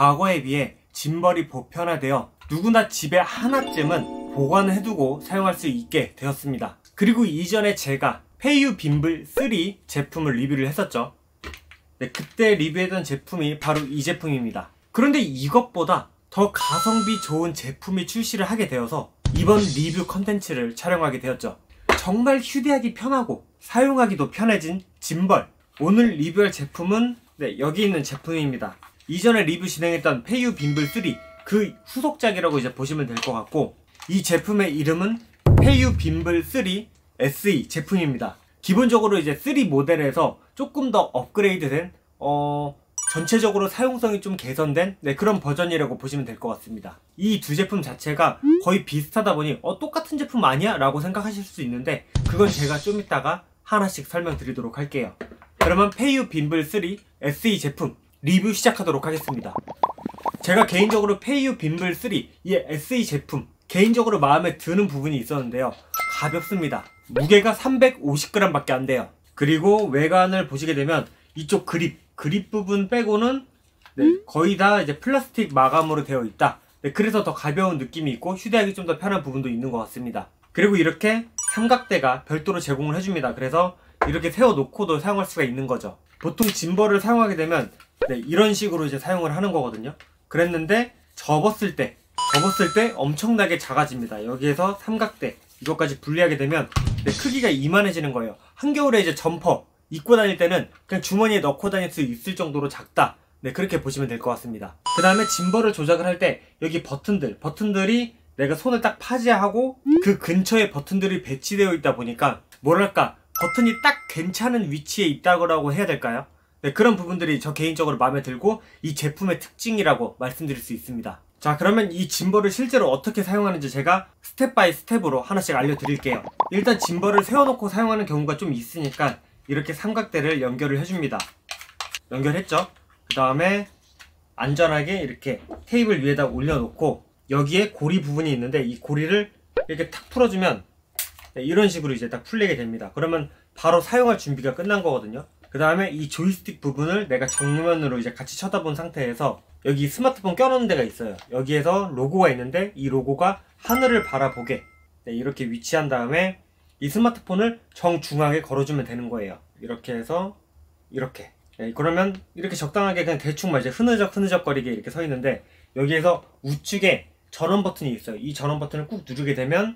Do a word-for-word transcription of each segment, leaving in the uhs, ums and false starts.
과거에 비해 짐벌이 보편화되어 누구나 집에 하나쯤은 보관해두고 사용할 수 있게 되었습니다. 그리고 이전에 제가 페이유 빔블 쓰리 제품을 리뷰를 했었죠. 네, 그때 리뷰했던 제품이 바로 이 제품입니다. 그런데 이것보다 더 가성비 좋은 제품이 출시를 하게 되어서 이번 리뷰 컨텐츠를 촬영하게 되었죠. 정말 휴대하기 편하고 사용하기도 편해진 짐벌. 오늘 리뷰할 제품은 네, 여기 있는 제품입니다. 이전에 리뷰 진행했던 페이유 빔블 쓰리 그 후속작이라고 이제 보시면 될 것 같고, 이 제품의 이름은 페이유 빔블 쓰리 에스이 제품입니다. 기본적으로 이제 쓰리 모델에서 조금 더 업그레이드된 어... 전체적으로 사용성이 좀 개선된 네, 그런 버전이라고 보시면 될 것 같습니다. 이 두 제품 자체가 거의 비슷하다 보니 어 똑같은 제품 아니야? 라고 생각하실 수 있는데, 그건 제가 좀 이따가 하나씩 설명드리도록 할게요. 그러면 페이유 빔블 쓰리 에스이 제품 리뷰 시작하도록 하겠습니다. 제가 개인적으로 페이유 빔블 쓰리 이 에스이 제품 개인적으로 마음에 드는 부분이 있었는데요. 가볍습니다. 무게가 삼백오십 그램 밖에 안 돼요. 그리고 외관을 보시게 되면 이쪽 그립 그립 부분 빼고는 네, 거의 다 이제 플라스틱 마감으로 되어 있다. 네, 그래서 더 가벼운 느낌이 있고 휴대하기 좀 더 편한 부분도 있는 것 같습니다. 그리고 이렇게 삼각대가 별도로 제공을 해줍니다. 그래서 이렇게 세워놓고도 사용할 수가 있는 거죠. 보통 짐벌을 사용하게 되면 네, 이런 식으로 이제 사용을 하는 거거든요. 그랬는데 접었을 때 접었을 때 엄청나게 작아집니다. 여기에서 삼각대 이것까지 분리하게 되면 네, 크기가 이만해지는 거예요. 한겨울에 이제 점퍼 입고 다닐 때는 그냥 주머니에 넣고 다닐 수 있을 정도로 작다. 네, 그렇게 보시면 될 것 같습니다. 그 다음에 짐벌을 조작을 할 때 여기 버튼들 버튼들이 내가 손을 딱 파지하고 그 근처에 버튼들이 배치되어 있다 보니까 뭐랄까 버튼이 딱 괜찮은 위치에 있다고 해야 될까요? 네, 그런 부분들이 저 개인적으로 마음에 들고 이 제품의 특징이라고 말씀드릴 수 있습니다. 자, 그러면 이 짐벌을 실제로 어떻게 사용하는지 제가 스텝 바이 스텝으로 하나씩 알려드릴게요. 일단 짐벌을 세워놓고 사용하는 경우가 좀 있으니까 이렇게 삼각대를 연결을 해줍니다. 연결했죠? 그 다음에 안전하게 이렇게 테이블 위에다 올려놓고 여기에 고리 부분이 있는데 이 고리를 이렇게 탁 풀어주면 네, 이런 식으로 이제 딱 풀리게 됩니다. 그러면 바로 사용할 준비가 끝난 거거든요. 그 다음에 이 조이스틱 부분을 내가 정면으로 이제 같이 쳐다본 상태에서 여기 스마트폰 껴놓는 데가 있어요. 여기에서 로고가 있는데 이 로고가 하늘을 바라보게 네, 이렇게 위치한 다음에 이 스마트폰을 정중앙에 걸어주면 되는 거예요. 이렇게 해서 이렇게 네, 그러면 이렇게 적당하게 그냥 대충 막 이제 흐느적 흐느적거리게 이렇게 서 있는데, 여기에서 우측에 전원 버튼이 있어요. 이 전원 버튼을 꾹 누르게 되면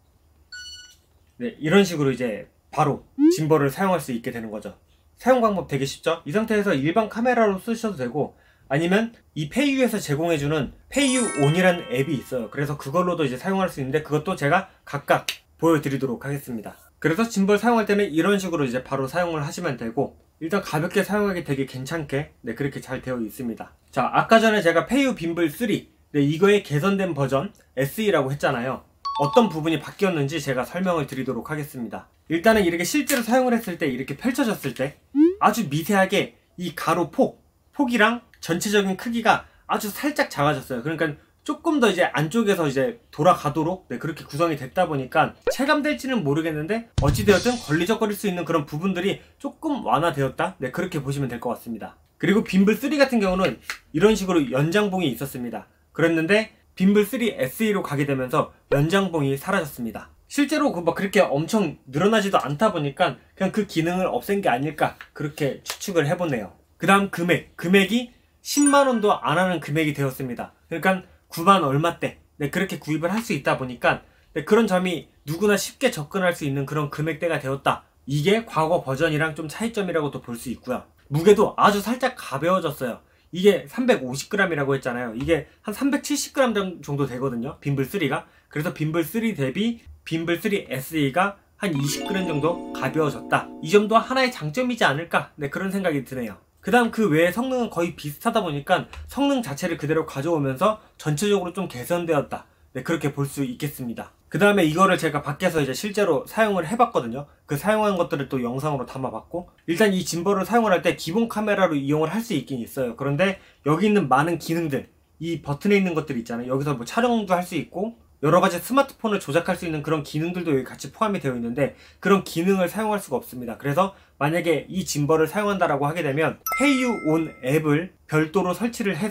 네, 이런 식으로 이제 바로 짐벌을 사용할 수 있게 되는 거죠. 사용 방법 되게 쉽죠? 이 상태에서 일반 카메라로 쓰셔도 되고, 아니면 이 페이유에서 제공해주는 페이유 온이라는 앱이 있어요. 그래서 그걸로도 이제 사용할 수 있는데 그것도 제가 각각 보여드리도록 하겠습니다. 그래서 짐벌 사용할 때는 이런 식으로 이제 바로 사용을 하시면 되고, 일단 가볍게 사용하기 되게 괜찮게 네, 그렇게 잘 되어 있습니다. 자, 아까 전에 제가 페이유 빔블 쓰리 네, 이거의 개선된 버전 에스이라고 했잖아요. 어떤 부분이 바뀌었는지 제가 설명을 드리도록 하겠습니다. 일단은 이렇게 실제로 사용을 했을 때 이렇게 펼쳐졌을 때 아주 미세하게 이 가로 폭 폭이랑 전체적인 크기가 아주 살짝 작아졌어요. 그러니까 조금 더 이제 안쪽에서 이제 돌아가도록 네, 그렇게 구성이 됐다 보니까 체감될지는 모르겠는데 어찌되었든 걸리적거릴 수 있는 그런 부분들이 조금 완화되었다. 네, 그렇게 보시면 될 것 같습니다. 그리고 빔블 쓰리 같은 경우는 이런 식으로 연장봉이 있었습니다. 그랬는데 빔블 쓰리 에스이로 가게 되면서 연장봉이 사라졌습니다. 실제로 그 막 그렇게 엄청 늘어나지도 않다 보니까 그냥 그 기능을 없앤 게 아닐까 그렇게 추측을 해보네요. 그 다음 금액 금액이 십만 원도 안 하는 금액이 되었습니다. 그러니까 구만 얼마대 네, 그렇게 구입을 할 수 있다 보니까 네, 그런 점이 누구나 쉽게 접근할 수 있는 그런 금액대가 되었다. 이게 과거 버전이랑 좀 차이점이라고도 볼 수 있고요. 무게도 아주 살짝 가벼워졌어요. 이게 삼백오십 그램이라고 했잖아요. 이게 한 삼백칠십 그램 정도 되거든요, 빔블 쓰리가. 그래서 빔블 쓰리 대비 빔블 쓰리 에스이가 한 이십 그램 정도 가벼워졌다. 이 점도 하나의 장점이지 않을까 네, 그런 생각이 드네요. 그 다음 그 외에 성능은 거의 비슷하다 보니까 성능 자체를 그대로 가져오면서 전체적으로 좀 개선되었다. 네, 그렇게 볼 수 있겠습니다. 그 다음에 이거를 제가 밖에서 이제 실제로 사용을 해봤거든요. 그 사용한 것들을 또 영상으로 담아봤고, 일단 이 짐벌을 사용을 할 때 기본 카메라로 이용을 할 수 있긴 있어요. 그런데 여기 있는 많은 기능들, 이 버튼에 있는 것들 있잖아요. 여기서 뭐 촬영도 할 수 있고 여러가지 스마트폰을 조작할 수 있는 그런 기능들도 여기 같이 포함이 되어 있는데 그런 기능을 사용할 수가 없습니다. 그래서 만약에 이 짐벌을 사용한다라고 하게 되면 페이유 온 앱을 별도로 설치를 해서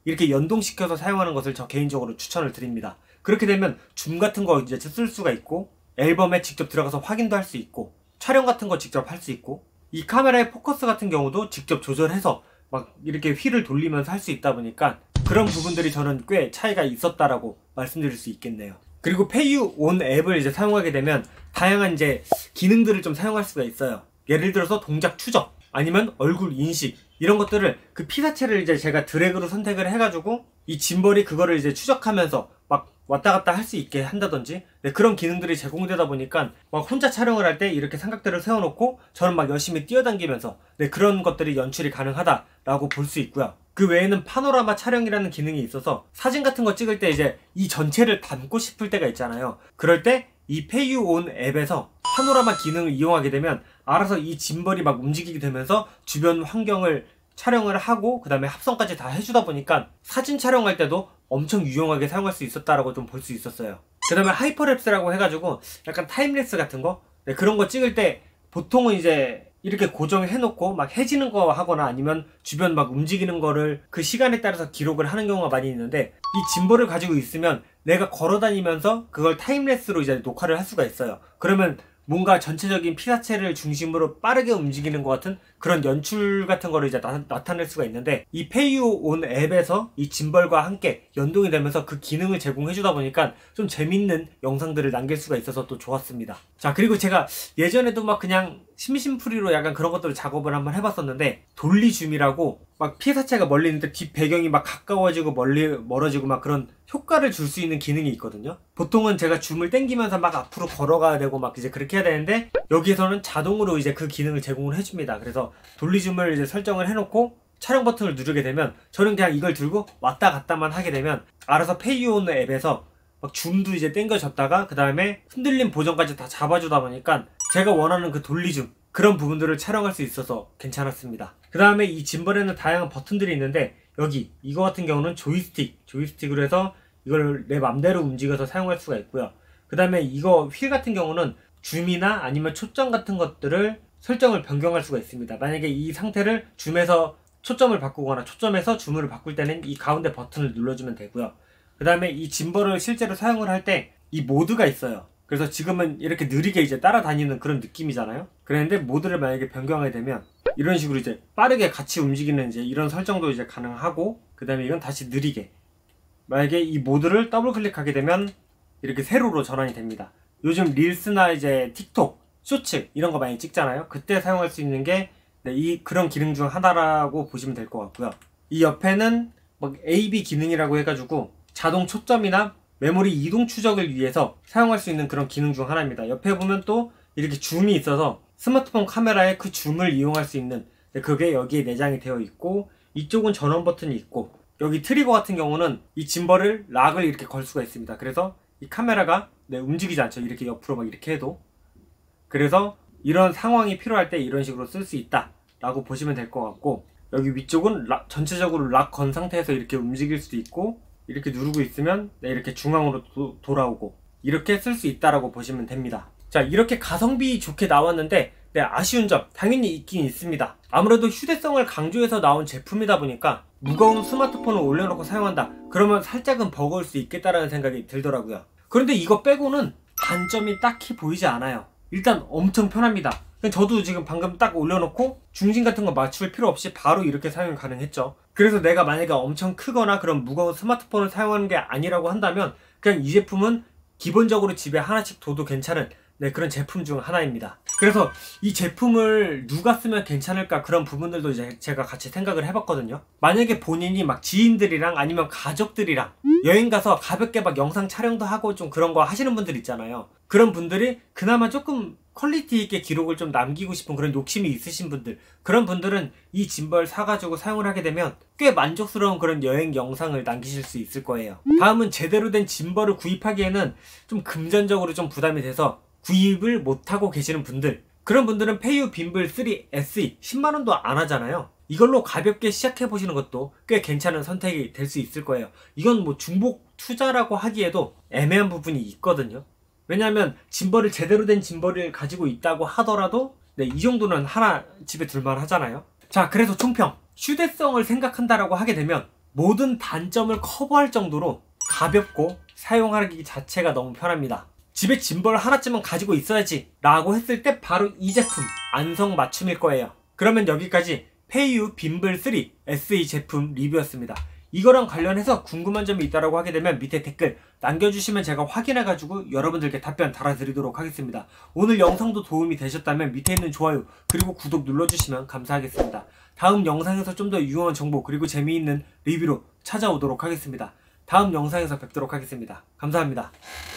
이렇게 연동시켜서 사용하는 것을 저 개인적으로 추천을 드립니다. 그렇게 되면 줌 같은 거 이제 쓸 수가 있고, 앨범에 직접 들어가서 확인도 할 수 있고, 촬영 같은 거 직접 할 수 있고, 이 카메라의 포커스 같은 경우도 직접 조절해서 막 이렇게 휠을 돌리면서 할 수 있다 보니까 그런 부분들이 저는 꽤 차이가 있었다라고 말씀드릴 수 있겠네요. 그리고 페이유 온 앱을 이제 사용하게 되면 다양한 이제 기능들을 좀 사용할 수가 있어요. 예를 들어서 동작 추적, 아니면 얼굴 인식, 이런 것들을 그 피사체를 이제 제가 드래그로 선택을 해가지고 이 짐벌이 그거를 이제 추적하면서 막 왔다 갔다 할 수 있게 한다든지, 네, 그런 기능들이 제공되다 보니까 막 혼자 촬영을 할 때 이렇게 삼각대를 세워놓고 저는 막 열심히 뛰어당기면서, 네, 그런 것들이 연출이 가능하다라고 볼 수 있고요. 그 외에는 파노라마 촬영이라는 기능이 있어서 사진 같은 거 찍을 때 이제 이 전체를 담고 싶을 때가 있잖아요. 그럴 때 이 페이유 온 앱에서 파노라마 기능을 이용하게 되면 알아서 이 짐벌이 막 움직이게 되면서 주변 환경을 촬영을 하고 그 다음에 합성까지 다 해주다 보니까 사진 촬영할 때도 엄청 유용하게 사용할 수 있었다라고 좀 볼 수 있었어요. 그 다음에 하이퍼랩스라고 해가지고 약간 타임랩스 같은 거, 네, 그런 거 찍을 때 보통은 이제 이렇게 고정해 놓고 막 해지는 거 하거나 아니면 주변 막 움직이는 거를 그 시간에 따라서 기록을 하는 경우가 많이 있는데, 이 짐벌을 가지고 있으면 내가 걸어 다니면서 그걸 타임랩스로 이제 녹화를 할 수가 있어요. 그러면 뭔가 전체적인 피사체를 중심으로 빠르게 움직이는 것 같은 그런 연출 같은 거를 이제 나, 나타낼 수가 있는데, 이 페이유 온 앱에서 이 짐벌과 함께 연동이 되면서 그 기능을 제공해주다 보니까 좀 재밌는 영상들을 남길 수가 있어서 또 좋았습니다. 자, 그리고 제가 예전에도 막 그냥 심심풀이로 약간 그런 것들을 작업을 한번 해봤었는데, 돌리줌이라고 막 피사체가 멀리 있는데 뒷 배경이 막 가까워지고 멀리 멀어지고 막 그런 효과를 줄 수 있는 기능이 있거든요. 보통은 제가 줌을 당기면서 막 앞으로 걸어가야 되고 막 이제 그렇게 해야 되는데, 여기에서는 자동으로 이제 그 기능을 제공을 해줍니다. 그래서 돌리줌을 이제 설정을 해놓고 촬영 버튼을 누르게 되면 저는 그냥 이걸 들고 왔다 갔다만 하게 되면 알아서 페이유 온 앱에서 막 줌도 이제 당겨졌다가 그 다음에 흔들림 보정까지 다 잡아주다 보니까 제가 원하는 그 돌리줌, 그런 부분들을 촬영할 수 있어서 괜찮았습니다. 그 다음에 이 짐벌에는 다양한 버튼들이 있는데, 여기 이거 같은 경우는 조이스틱, 조이스틱으로 해서 이걸 내 맘대로 움직여서 사용할 수가 있고요. 그 다음에 이거 휠 같은 경우는 줌이나 아니면 초점 같은 것들을 설정을 변경할 수가 있습니다. 만약에 이 상태를 줌에서 초점을 바꾸거나 초점에서 줌으로 바꿀 때는 이 가운데 버튼을 눌러주면 되고요. 그 다음에 이 짐벌을 실제로 사용을 할 때 이 모드가 있어요. 그래서 지금은 이렇게 느리게 이제 따라다니는 그런 느낌이잖아요. 그런데 모드를 만약에 변경하게 되면 이런 식으로 이제 빠르게 같이 움직이는 이제 이런 설정도 이제 가능하고, 그 다음에 이건 다시 느리게, 만약에 이 모드를 더블 클릭하게 되면 이렇게 세로로 전환이 됩니다. 요즘 릴스나 이제 틱톡, 쇼츠 이런 거 많이 찍잖아요. 그때 사용할 수 있는 게 네, 이 그런 기능 중 하나라고 보시면 될 것 같고요. 이 옆에는 막 에이비 기능이라고 해가지고 자동 초점이나 메모리 이동 추적을 위해서 사용할 수 있는 그런 기능 중 하나입니다. 옆에 보면 또 이렇게 줌이 있어서 스마트폰 카메라에 그 줌을 이용할 수 있는, 그게 여기에 내장이 되어 있고, 이쪽은 전원 버튼이 있고, 여기 트리거 같은 경우는 이 짐벌을 락을 이렇게 걸 수가 있습니다. 그래서 이 카메라가 네, 움직이지 않죠. 이렇게 옆으로 막 이렇게 해도. 그래서 이런 상황이 필요할 때 이런 식으로 쓸 수 있다 라고 보시면 될 것 같고, 여기 위쪽은 락, 전체적으로 락 건 상태에서 이렇게 움직일 수도 있고, 이렇게 누르고 있으면 네, 이렇게 중앙으로 도, 돌아오고 이렇게 쓸 수 있다라고 보시면 됩니다. 자, 이렇게 가성비 좋게 나왔는데 네, 아쉬운 점 당연히 있긴 있습니다. 아무래도 휴대성을 강조해서 나온 제품이다 보니까 무거운 스마트폰을 올려놓고 사용한다 그러면 살짝은 버거울 수 있겠다라는 생각이 들더라고요. 그런데 이거 빼고는 단점이 딱히 보이지 않아요. 일단 엄청 편합니다. 저도 지금 방금 딱 올려놓고 중심 같은 거 맞출 필요 없이 바로 이렇게 사용이 가능했죠. 그래서 내가 만약에 엄청 크거나 그런 무거운 스마트폰을 사용하는 게 아니라고 한다면 그냥 이 제품은 기본적으로 집에 하나씩 둬도 괜찮은 네, 그런 제품 중 하나입니다. 그래서 이 제품을 누가 쓰면 괜찮을까 그런 부분들도 이제 제가 같이 생각을 해봤거든요. 만약에 본인이 막 지인들이랑 아니면 가족들이랑 여행 가서 가볍게 막 영상 촬영도 하고 좀 그런 거 하시는 분들 있잖아요. 그런 분들이 그나마 조금 퀄리티 있게 기록을 좀 남기고 싶은 그런 욕심이 있으신 분들, 그런 분들은 이 짐벌 사가지고 사용을 하게 되면 꽤 만족스러운 그런 여행 영상을 남기실 수 있을 거예요. 다음은 제대로 된 짐벌을 구입하기에는 좀 금전적으로 좀 부담이 돼서 구입을 못하고 계시는 분들, 그런 분들은 페이유 빔블 쓰리 에스이 십만 원도 안 하잖아요. 이걸로 가볍게 시작해보시는 것도 꽤 괜찮은 선택이 될 수 있을 거예요. 이건 뭐 중복 투자라고 하기에도 애매한 부분이 있거든요. 왜냐하면 짐벌을 제대로 된 짐벌을 가지고 있다고 하더라도 네, 이 정도는 하나 집에 둘만 하잖아요. 자, 그래서 총평, 휴대성을 생각한다라고 하게 되면 모든 단점을 커버할 정도로 가볍고 사용하기 자체가 너무 편합니다. 집에 짐벌 하나쯤은 가지고 있어야지 라고 했을 때 바로 이 제품 안성맞춤일 거예요. 그러면 여기까지 페이유 빔블 쓰리 에스이 제품 리뷰였습니다. 이거랑 관련해서 궁금한 점이 있다고 하게 되면 밑에 댓글 남겨주시면 제가 확인해가지고 여러분들께 답변 달아드리도록 하겠습니다. 오늘 영상도 도움이 되셨다면 밑에 있는 좋아요 그리고 구독 눌러주시면 감사하겠습니다. 다음 영상에서 좀 더 유용한 정보 그리고 재미있는 리뷰로 찾아오도록 하겠습니다. 다음 영상에서 뵙도록 하겠습니다. 감사합니다.